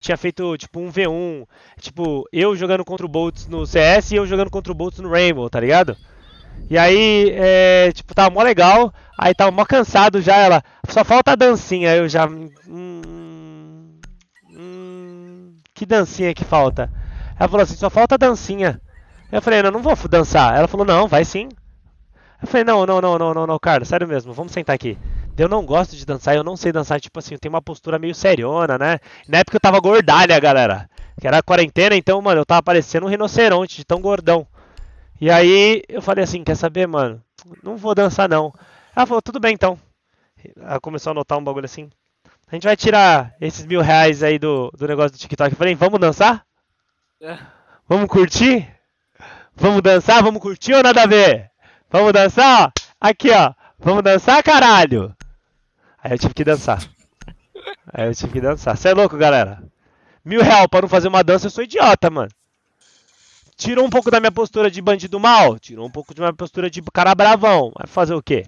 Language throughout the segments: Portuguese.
tinha feito tipo um V1, tipo, eu jogando contra o Boltz no CS e eu jogando contra o Boltz no Rainbow, tá ligado? E aí, tipo, tava mó legal, aí tava mó cansado já, ela, só falta a dancinha, eu já... que dancinha que falta? Ela falou assim, só falta a dancinha. Eu falei, não vou dançar. Ela falou, não, vai sim. Eu falei, não, cara, sério mesmo, vamos sentar aqui. Eu não gosto de dançar, eu não sei dançar, tipo assim, eu tenho uma postura meio seriona, né? Na época eu tava gordalha, galera. Que era quarentena, então, mano, eu tava parecendo um rinoceronte, de tão gordão. E aí eu falei assim, quer saber, mano? Não vou dançar não. Ela falou, tudo bem então. Ela começou a notar um bagulho assim. A gente vai tirar esses R$ 1.000 aí do negócio do TikTok. Eu falei, vamos dançar? Vamos curtir? Vamos dançar? Vamos curtir ou nada a ver? Vamos dançar? Aqui, ó. Vamos dançar, caralho? Aí eu tive que dançar. Você é louco, galera? R$ 1.000 pra não fazer uma dança, eu sou idiota, mano. Tirou um pouco da minha postura de bandido mal? Tirou um pouco de minha postura de cara bravão. Vai fazer o quê?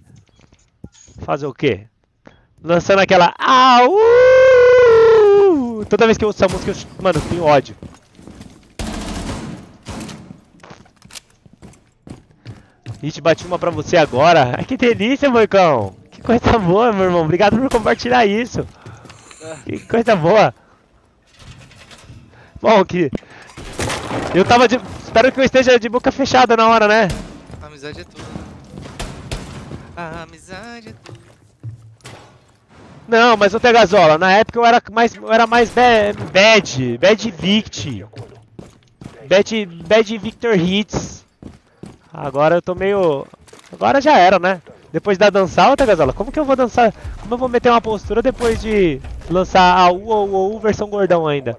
Lançando aquela... Toda vez que eu ouço essa música, mano, eu tenho ódio. Ixi, bati uma pra você agora. Ai, que delícia, Moicão. Que coisa boa, meu irmão. Obrigado por compartilhar isso. Que coisa boa. Bom, que... Eu tava de... Espero que eu esteja de boca fechada na hora, né? A amizade é tudo. A amizade é tudo. Não, mas ô Tegazola, na época eu era mais bad Victor Hits. Agora eu tô meio... Agora já era, né? Depois da dançar, ô Tegazola, como que eu vou dançar? Como eu vou meter uma postura depois de lançar a UOU versão gordão ainda?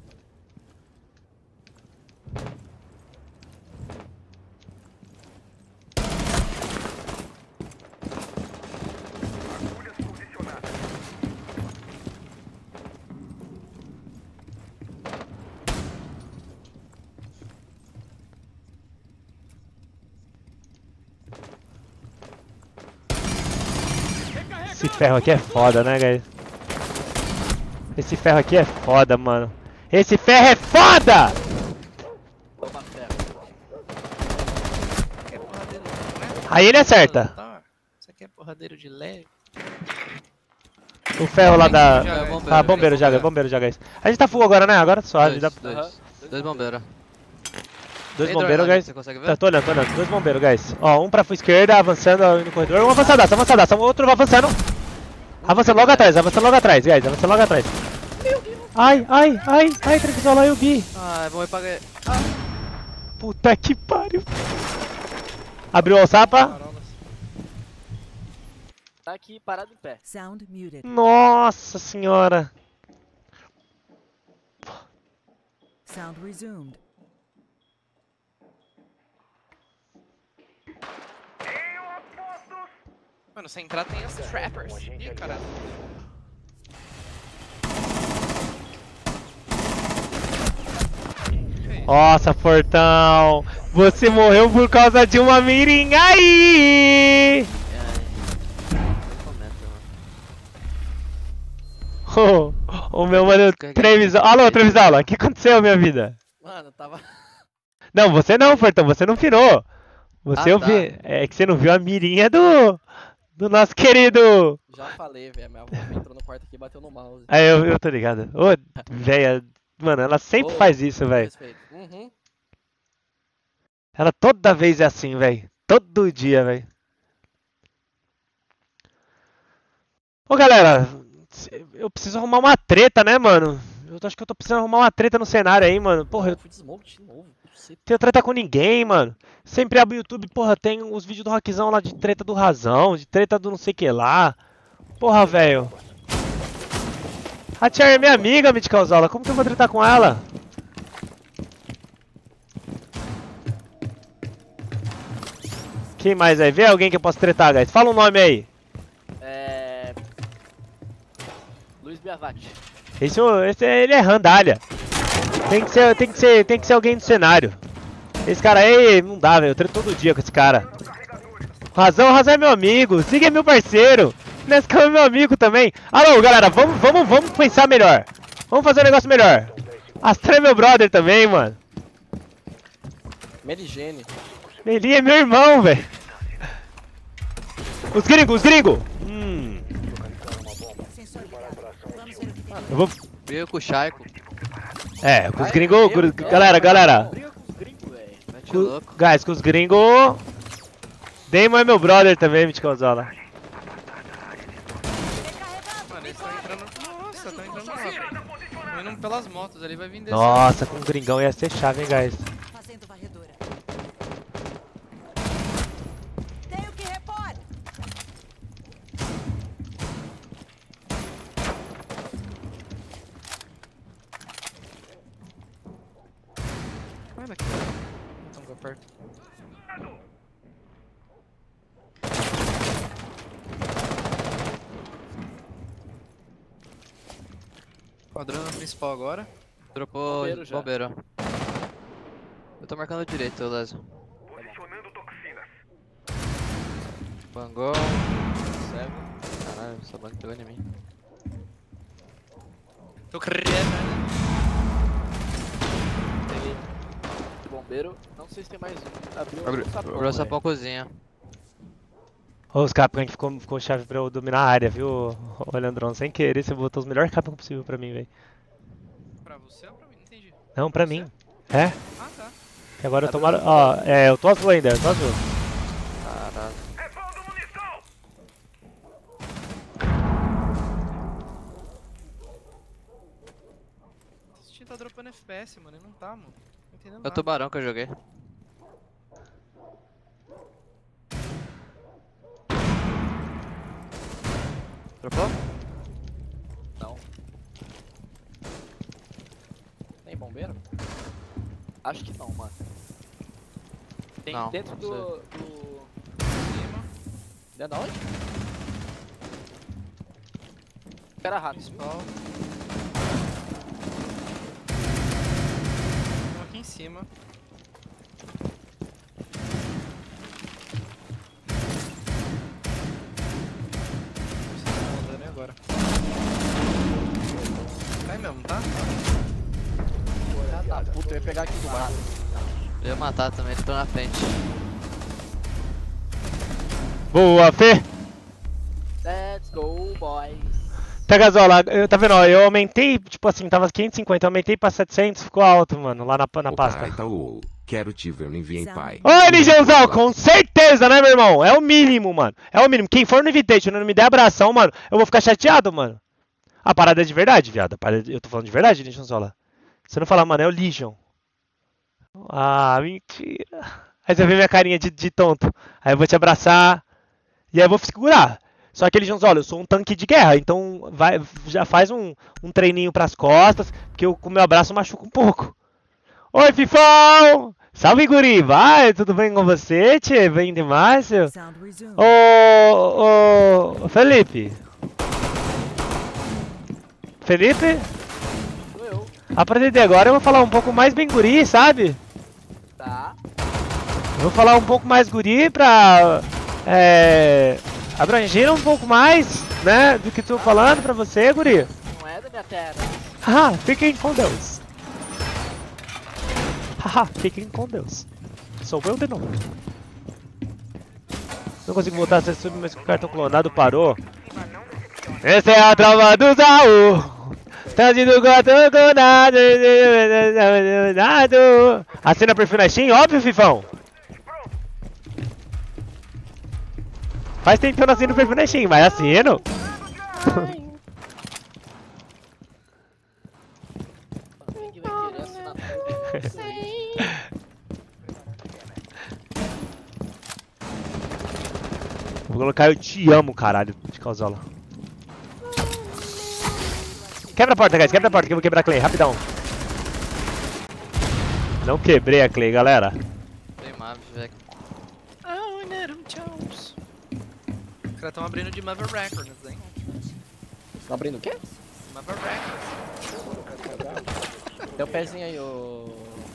Esse ferro aqui é foda, né, guys? Esse ferro aqui é foda, mano. Esse ferro é foda! Toma ferro. Isso aqui é porradeiro, né? Aí ele acerta. Isso aqui é porradeiro de leve. O ferro lá da... Ah, bombeiro bombeiro já, guys. A gente tá full agora, né? Agora suave. Dois bombeiros. Dois bombeiros, guys. Você consegue ver? Tô olhando. Dois bombeiros, guys. Ó, um pra esquerda, avançando no corredor. Um avançadaço. Outro avançando. Avançando logo atrás, guys. Avançando logo atrás. Ai, Trevisola, eu vi. Ah, é bom eu paguei. Puta que pariu. Abriu o alçapa. Tá aqui parado em pé. Sound muted. Nossa senhora. Sound resumed. Mano, sem entrar tem os trappers. Ih, caralho. Nossa, Fortão. Você morreu por causa de uma mirinha aí. O meu mano Trevisola. Alô, Trevisola, o que aconteceu, minha vida? Mano, tava... Não, você não, Fortão, você não pirou. Você ouviu. Tá. É que você não viu a mirinha do nosso querido. Já falei, velho. Minha avó entrou no quarto aqui e bateu no mouse. Aí eu tô ligado. Ô, véia. Mano, ela sempre faz isso, velho. Respeito. Uhum. Ela toda vez é assim, velho. Todo dia, velho. Ô, galera. Eu preciso arrumar uma treta, né, mano? Eu acho que eu tô precisando arrumar uma treta no cenário aí, mano. Porra, eu fui desmonte de novo. Não tenho treta com ninguém, mano. Sempre abro o YouTube, porra, tem os vídeos do Rockzão lá de treta do Razão, de treta do não sei que lá. Porra, velho. A tia é minha amiga, Midcausola. Como que eu vou tretar com ela? Quem mais aí? Vê alguém que eu posso tretar, guys. Fala um nome aí. Luiz Biavati. Esse ele é randalha. Tem que ser alguém do cenário. Esse cara aí não dá, velho. Eu treto todo dia com esse cara. Razão é meu amigo. Siga é meu parceiro. Nescau é meu amigo também. Alô, galera, vamos pensar melhor. Vamos fazer um negócio melhor. Astra é meu brother também, mano. Merigene. Ele é meu irmão, velho. Os gringos, os gringos! Sensor ligado. Vamos ver o que tem. Eu vou... Briga com o Shaiko. É, com os gringos... Galera. Briga com os gringos, velho. Mete o louco. Guys, com os gringos... Damon é meu brother também, Mitconzola. Mano, eles estão entrando. Nossa, estão entrando rápido. Estão indo pelas motos ali, vai vir descer. Nossa, com o gringão ia ser chave, hein, guys. Fazendo varredura. Tenho que repor. Vai daqui. Não tão perto. Quadrando principal agora. Dropou Bombeiro já. bombeiro. Eu tô marcando direito, Leso. Bangou. Cego. Caralho, essa bang pegou em mim. Tô crendo. Tem bombeiro. Não sei se tem mais um. Abriu um sapão, Abriu velho. sapão cozinha. Ô, os Capcom ficou chave pra eu dominar a área, viu, ô Leandrão? Sem querer, você botou os melhores Capcom possível pra mim, velho. Pra você ou pra mim? Não entendi. Não, pra mim. É? Ah, tá. Que agora eu tô... Ó, eu tô azul ainda, eu tô azul. Caralho. Esse time tá dropando FPS, mano. Ele não tá, mano. Não entendendo É o nada. tubarão que eu joguei. Dropou? Não. Tem bombeiro? Acho que não, mano. Tem Não, dentro não do... Cima. Dentro da onde? Cara rato. Principal. Um aqui em cima. Vocês estão andando aí agora. Cai mesmo, tá? Ah, tá, puta, eu ia pegar aqui do lado. Eu ia matar também, ele tá na frente. Boa, Fê! Let's go, boys. Tagazola, tá vendo, ó, eu aumentei, tipo assim, tava 550, eu aumentei pra 700, ficou alto, mano, lá na pasta. Itaú, quero te ver no Enviem Pai. Oi, Nigenzão, com certeza, né, meu irmão? É o mínimo, mano. É o mínimo. Quem for no Invitation e não me der abração, mano, eu vou ficar chateado, mano. A parada é de verdade, viado. Eu tô falando de verdade, Nigenzão. Você não fala, mano, é o Legion. Ah, mentira. Aí você vê minha carinha de tonto. Aí eu vou te abraçar. E aí eu vou segurar. Só que, Legiãozola, eu sou um tanque de guerra. Então já faz um treininho pras costas. Porque com o meu abraço machuca um pouco. Oi, Fifão! Salve, guri! Vai, tudo bem com você, tchê? Bem demais, seu? Sound resumed. Ô, Felipe. Felipe? Sou eu. A partir de agora eu vou falar um pouco mais bem guri, sabe? Tá. Eu vou falar um pouco mais guri pra abranger um pouco mais, né, do que tô falando pra você, guri. Não é da minha terra. Haha, fiquem com Deus. Haha, fiquem com Deus. Sou eu de novo. Não consigo voltar a ser sub, mas o cartão clonado parou. Essa é a trova do Zaú. Tá de cartão clonado. Assina perfil na Steam, óbvio, Fifão. Faz tempo que eu não assino perfil na Steam, mas assino. Quem que vai querer assinar tudo? Vou colocar eu te amo, caralho, de causola. Quebra a porta, guys, quebra a porta que eu vou quebrar a Clay, rapidão. Não quebrei a Clay, galera. Tem Mavis, velho. Oh, Nerum Jones. Os caras tão abrindo de Mother Records, hein? Tá abrindo o quê? Mother Records. Tem o pezinho aí, ô.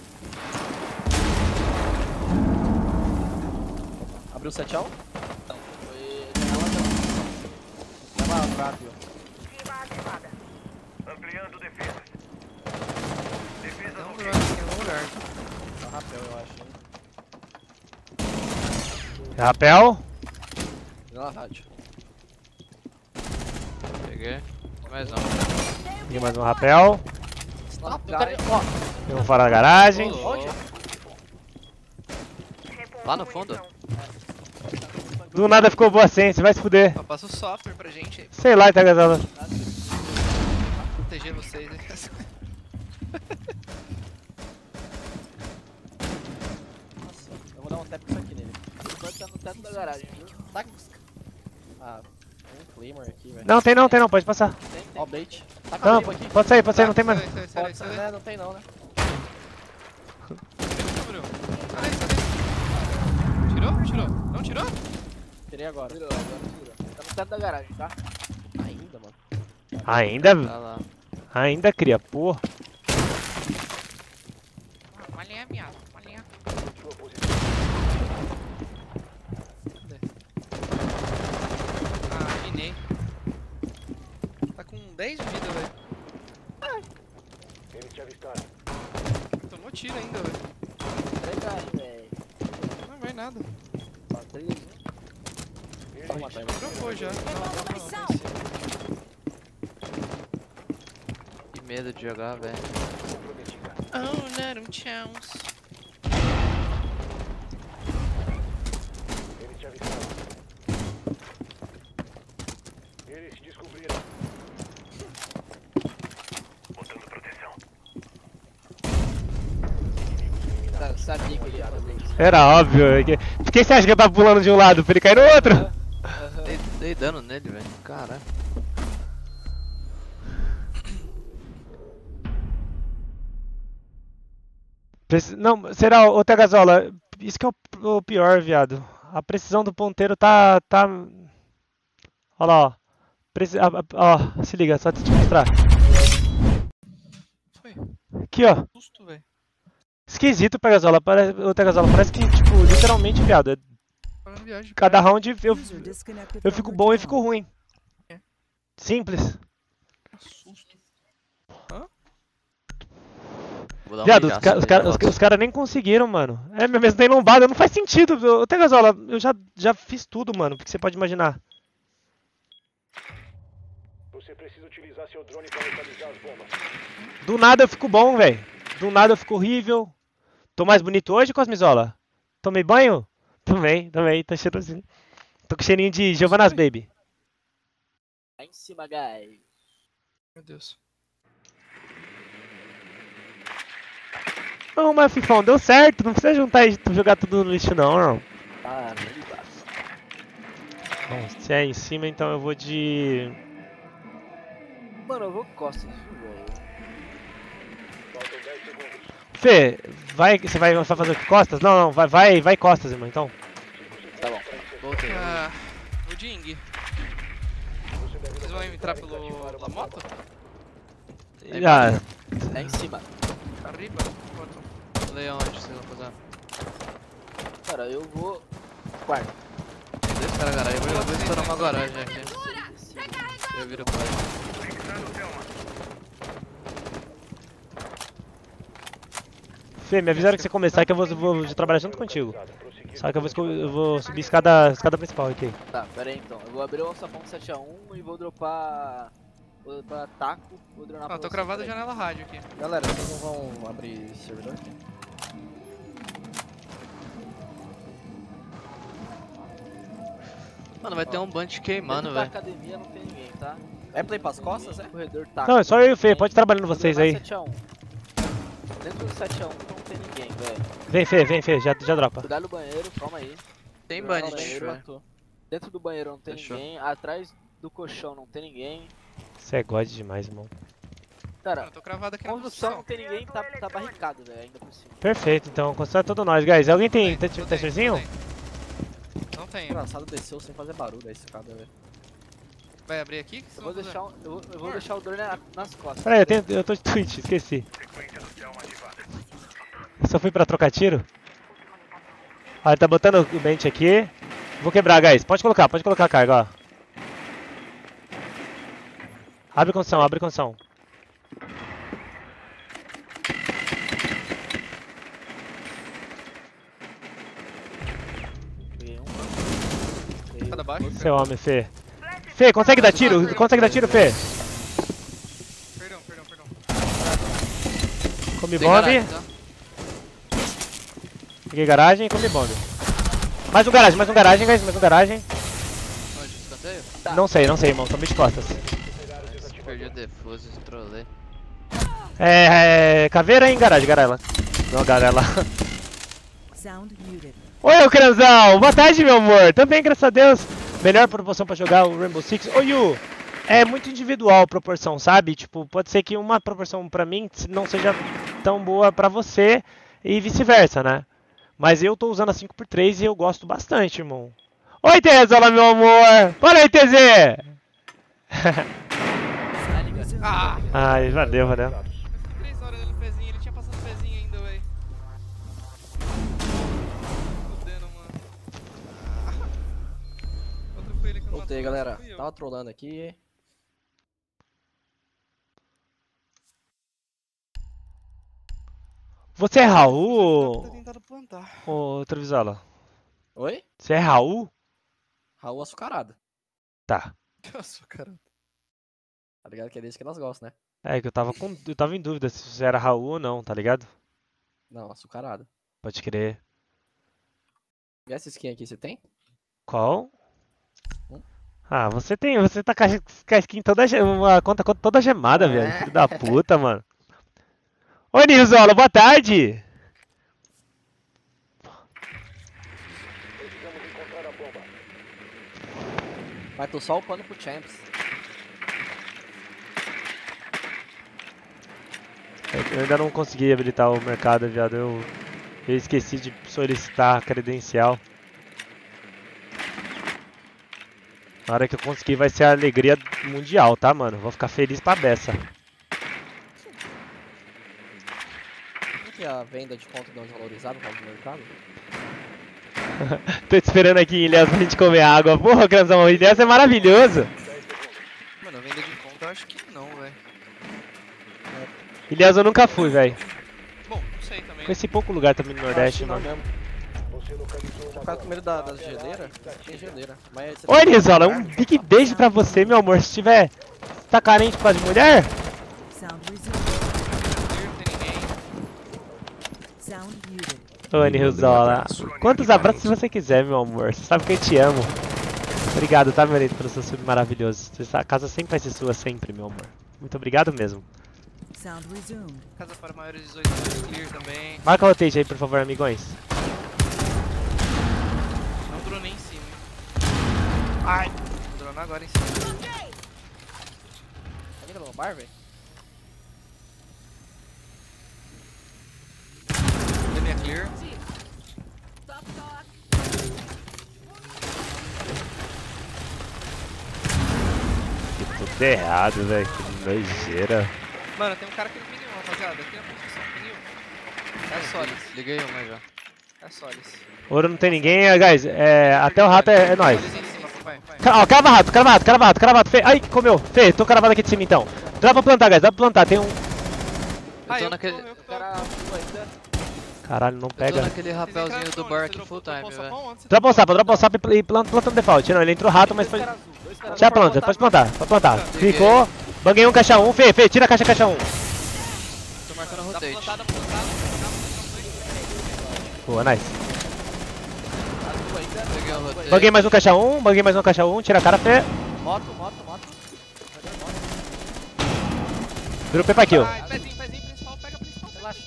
Abriu o 7 Não, foi. Janela não. Janela rápido. Ampliando defesa. perto. Tá rapel, eu acho. Hein? Rapel. Na rádio. Peguei. Mais um. Peguei mais um rapel. Ah, o cara... Ó, Tem um fora da garagem. Ô, louco. Lá no fundo? Do nada ficou boa sense, vai se fuder. Ó, passa o software pra gente aí, Sei lá, tá gasando. pra proteger vocês. Né? nossa, eu vou dar um tap com isso aqui nele. Ele pode estar no teto da garagem, viu? Tá com... Ah, tem um Claymore aqui, velho. Não, tem não, pode passar. Tem. Ó o bait. Tá com Não, a limpa aqui? pode sair, não tem mais. Sai, Pode, né? Não tem não, né? Tirou? Não tirou? Tirei agora. Tirou. Tá no teto da garagem, tá? Ainda, mano. Ainda? Tá lá. Ainda cria, porra. Olha, viado. Olha. Ah, minei. Tá com 10 de vida, velho. Tomou tiro ainda, velho. Entrega aí, velho. Não vai nada. Ó, 3, 1. Vamos matar ele. Dropou já. Missão. Que medo de jogar, velho. Oh, not um chance. Cara, sabia que ele ia fazer isso. Era óbvio. Por que você acha que eu tava pulando de um lado pra ele cair no outro? Dei dano nele, velho. Caralho. Não, será, ô Tegazola, isso que é o pior, viado. A precisão do ponteiro tá. Olha lá, ó. Ó, se liga, só te mostrar. Foi. Aqui, ó. Susto, velho. Esquisito, Pegazola. Ô Tegazola, parece que, tipo, literalmente, viado. Fazendo viagem. Cada round User disconnected eu from fico your bom e channel. fico ruim. É. Simples. Susto. Vou dar um Viado, milhaço nele, os caras nem conseguiram, mano. É mesmo, tem lombada, não faz sentido. Ô Tegazola, eu já fiz tudo, mano, porque você pode imaginar. Você precisa utilizar seu drone para localizar as bombas. Do nada eu fico bom, velho. Do nada eu fico horrível. Tô mais bonito hoje, Cosmizola? Tomei banho? Tomei, tá cheirosinho. Tô com cheirinho de Giovanna's Baby. Lá em cima, guys. Meu Deus. Não, mas Fifão, deu certo. Não precisa juntar e jogar tudo no lixo, não. Ah, não dá. Bom, se é em cima, então eu vou de... Mano, eu vou costas, viu, velho? Faltam 10 segundos. Fê, você vai fazer o que? Costas? Não, vai costas, irmão, então. Tá bom. Voltei. Ah, o Ding. Vocês vão entrar pela moto? Ah, Lá em cima. Arriba? Quanto? Falei onde vocês vão fazer. Cara, eu vou... Quarto. Tem dois caras na garagem. Eu vou estourar uma garagem aqui. Eu viro pra ele. Fê, me avisaram que você começar que eu vou trabalhar junto contigo. Só que eu vou subir escada principal aqui. Tá, pera aí então. Eu vou abrir o alçapão 7x1 e vou dropar... Vou dropar taco, vou dronar pra Ah, tô você, cravado pera aí. janela rádio aqui. Galera, vocês não vão abrir servidor aqui? Mano, vai ter um bunch queimando, Dentro da velho. academia não tem ninguém, tá? É play pras costas, é? Corredor taco. Não, é só eu e o Fê, pode ir trabalhando vocês aí. 7x1. Dentro do 7x1 não tem ninguém, velho. Vem, Fê, já dropa. Cuidado no banheiro, calma aí. Tem Cuidado no bunch, banheiro. velho. Dentro do banheiro não tem Fechou. ninguém. Atrás do colchão não tem ninguém. Você é god demais, irmão. Mano, Cara, eu tô cravado aqui na construção não construção. tem ninguém, tá barricado, velho, ainda por cima. Perfeito, então, constrói todo nós, guys. Alguém tem testerzinho? Não tem. Engraçado, desceu sem fazer barulho a escada, velho. Vai abrir aqui? O que vocês Eu vou vão deixar, eu vou deixar o drone nas costas. Pera aí, eu tô de Twitch, esqueci. Eu só fui pra trocar tiro. Ó, ele tá botando o bench aqui. Vou quebrar, guys. Pode colocar a carga, ó. Abre construção. abaixo. Seu homem, Fê. Fê, consegue dar tiro? Consegue dar tiro, Fê? Perdão, perdão, perdão. Come Tem bomb. garagem, tá? Peguei garagem e come bomb. Mais um garagem, guys. Mais um garagem. Onde? Escanteio? Não sei, irmão. Tô meio de costas. Perdi o defuso, trolei. Caveira em garagem, garela. Não, garela. Sound muted. Oi, Cranzão! Boa tarde, meu amor! Também, graças a Deus. Melhor proporção pra jogar o Rainbow Six. Oi, Yu! É muito individual a proporção, sabe? Tipo, pode ser que uma proporção pra mim não seja tão boa pra você e vice-versa, né? Mas eu tô usando a 5x3 e eu gosto bastante, irmão. Oi, Tezola, meu amor! Boa noite, TZ! Ah! Ai, valeu. 3 horas no pezinho, ele tinha passado o pezinho ainda, véi. Fudendo, mano. Outro foi ele que não Voltei, matou, galera. fui eu. Tava trolando aqui. Você é Tá Raul? tentando plantar. Ô, Trevisola. Oi? Você é Raul? Raul açucarado. Tá. Nossa, cara. Tá ligado que é desse que elas gostam, né? É que eu tava em dúvida se você era Raul ou não, tá ligado? Não, açucarado. Pode crer. E essa skin aqui você tem? Qual? Hum? Ah, você tá com a skin toda, uma conta toda gemada, velho. Filho da puta, mano. Oi, Nilzola, boa tarde. Precisamos encontrar a bomba. Mas tô só upando pro Champs. Eu ainda não consegui habilitar o mercado, viado. Eu esqueci de solicitar a credencial. Na hora que eu conseguir vai ser a alegria mundial, tá, mano? Vou ficar feliz pra beça. Como que é a venda de conta não desvalorizada no mercado? Tô te esperando aqui em Ilhéus pra gente comer água. Porra, Cranzão, Ilhéus é maravilhoso. Mano, venda de conta eu acho que não, velho. Ilhéus eu nunca fui, velho. Bom, não sei também. Conheci pouco lugar também no Nordeste, Acho que não mano. mesmo. Você localizou uma Por causa do medo das bomba. geleiras, tem geleira. Mas você Oi, tem- Nizola, um big beijo pra você, meu amor. Se tiver. Tá carente por causa de mulher? Sound resumed. Não tem ninguém. Sound muted. Ô, Nizola. Quantos abraços você quiser, meu amor. Você sabe que eu te amo. Obrigado, tá, meu lindo, pelo seu sub maravilhoso. A casa sempre vai ser sua, sempre, meu amor. Muito obrigado mesmo. Sound resumed. Casa para maiores de 18 anos, clear também. Marca o rotate aí, por favor, amigões. Não dronei em cima, hein. Ai! Vou dronar agora em cima. Tá ligado no bar, velho? Dei minha clear. Tudo errado, velho. Que nojeira. Mano, tem um cara aqui no pin 1, rapaziada. Aqui na posição, pin 1. É Solis. Liguei uma já. É Solis. Ouro não tem ninguém, guys. Até o rato é nóis. Solis em cima, papai. Vai. Ó, cravado. Fê, ai, comeu. Fê, tô cravado aqui de cima então. Dá pra plantar, guys. Dá pra plantar. Tem um. Ah, eu naquele- eu O cara pula ainda. Caralho, não Eu tô pega. naquele rapelzinho do bar aqui full time, velho. Dropa o sap e planta no default. Não, ele entrou rato, mas foi. Dois cara azul, dois cara Já azul. planta, pode plantar. Ficou. Banguei um caixa 1. Fê, tira a caixa 1. Tô marcando Dá rotate. plantada, plantada. Boa, nice. Azul ainda. Peguei o rotate. Banguei mais um caixa 1. Tira a cara, Fê. Moto. Virou Pepa Kill. Ai, pezinho, principal, pega principal. Relaxa.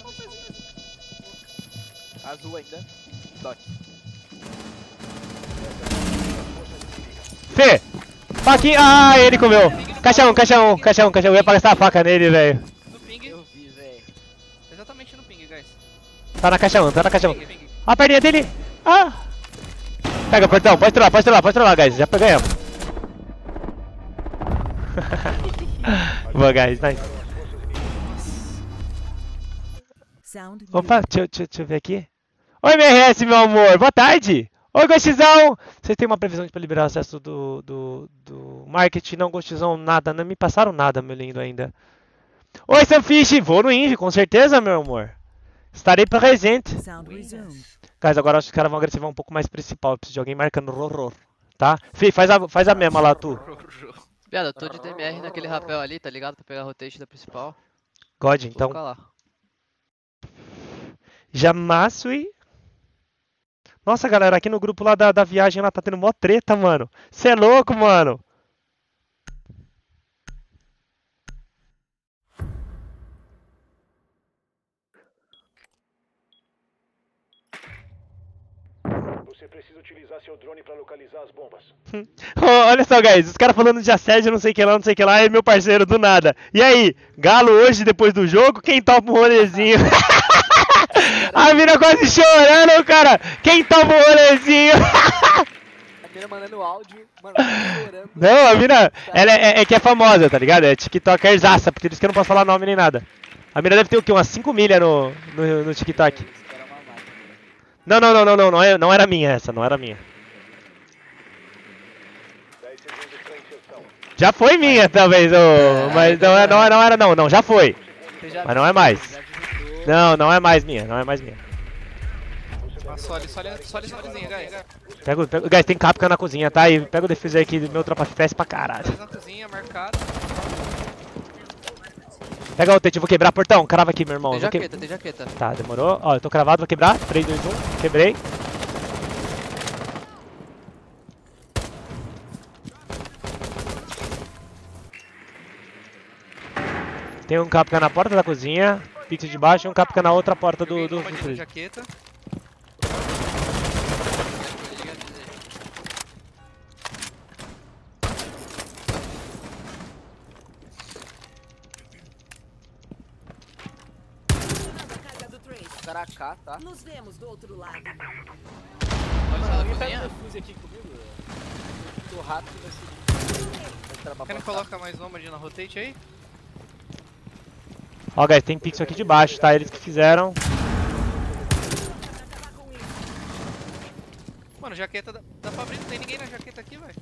Azul ainda. Doc. Fê! Faquinha. Ah, ele comeu. Caixa 1. Eu ia passar a faca nele, velho. No ping. Eu vi, velho. Exatamente no ping, guys. Tá na caixa 1. Ping. A perninha dele. Ah! Pega, portão. Pode trollar, guys. Já ganhamos. Boa, guys. Nice. Sound muted. Opa, deixa eu ver aqui. Oi, MRS, meu amor. Boa tarde. Oi, Ghostzão. Vocês têm uma previsão para liberar o acesso do marketing? Não, Ghostzão, nada. Não me passaram nada, meu lindo, ainda. Oi, Samfish. Vou no Invi, com certeza, meu amor. Estarei presente. Sound resumed. Guys, agora acho que os caras vão agressivar um pouco mais principal. Eu preciso de alguém marcando horror. tá? Fih, faz a mesma lá, tu. Viado, eu tô de DMR naquele rapel ali, tá ligado? Pra pegar a rotation da principal. God, Vou então. ficar lá. Jamasui. Nossa, galera, aqui no grupo lá da viagem lá tá tendo mó treta, mano. Cê é louco, mano. Você precisa utilizar seu drone para localizar as bombas. Olha só, guys, os caras falando de assédio, não sei o que lá, não sei o que lá, e meu parceiro, do nada. E aí, Galo hoje, depois do jogo, quem topa um rolezinho? A mina quase chorando, cara. Quem topa um rolezinho? A mina mandando áudio, mano, chorando. Não, a mina, ela é que é famosa, tá ligado? É tiktokerzaça, porque diz que eu não posso falar nome nem nada. A mina deve ter o quê? Umas 5 milhas no TikTok. Esse cara é uma máquina. Não era minha essa, não era minha. 10 segundos para inserção. Já foi minha, talvez, mas não era não, já foi. Você já Mas não é mais. já digitou. Não é mais minha, não é mais minha. Só ali, sozinha, guys. Guys, tem capca na cozinha, tá? E pega o defuser aqui do meu tropa fest pra caralho. Dois na cozinha, marcado. Pega o tete, eu vou quebrar portão, crava aqui, meu irmão. Tem Eu vou jaqueta, tem jaqueta. Tá, demorou. Ó, eu tô cravado, vou quebrar. 3, 2, 1, quebrei. Tem um capca na porta da cozinha, pixel de baixo e um capca na outra porta do Uma de freezer. jaqueta. O cara AK, tá? Nos vemos do outro lado. Olha só Alguém na pega o cozinha. defuse aqui comigo? Tô rápido vai ser. Quer não coloca mais nômade na rotate aí? Ó, guys, tem pixel aqui de baixo, tá? Eles que fizeram. Mano, jaqueta dá pra abrir, não tem ninguém na jaqueta aqui, velho.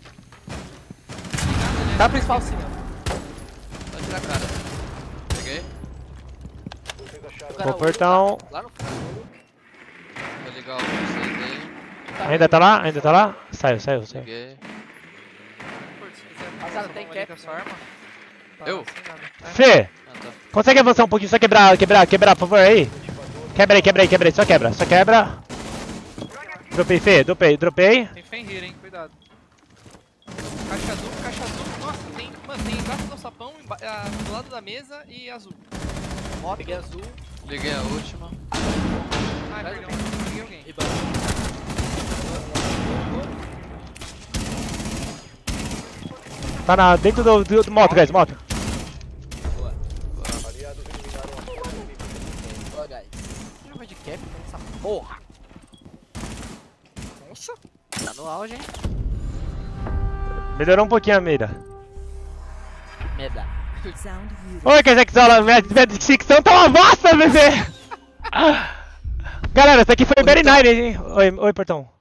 Tá principal sim, ó. Pode tirar a cara. Peguei. Vocês acharam Pô, portão. Lá no fundo. Vou ligar o vocês aí. Ainda tá lá? Ainda tá lá? Saiu. Peguei. Pô, se quiser, Rapaziada, passa tem uma ali cap, com a sua né? arma. Tá, Eu? sem nada. É. Fê, Ah, tá. consegue avançar um pouquinho? Só quebrar, por favor, aí. Quebra aí. Só quebra. Dropei, Fê, dropei. Tem Fenrir, hein? Cuidado. Caixa azul. Nossa, tem embaixo do sapão, do lado da mesa e azul. Ó, peguei azul. Liguei a última. Ai, perdão. Peguei alguém. E banco. Tá dentro do moto, guys, moto. aliados eliminaram a força inimiga. Ó, guys. Já vai de cap nessa porra. Nossa. Tá no auge, hein? Melhorou um pouquinho a mira. Sound muted. Oi, Kazekzola, minha dicção tá uma bosta, bebê! Galera, essa aqui foi very nice, hein? Oi, portão.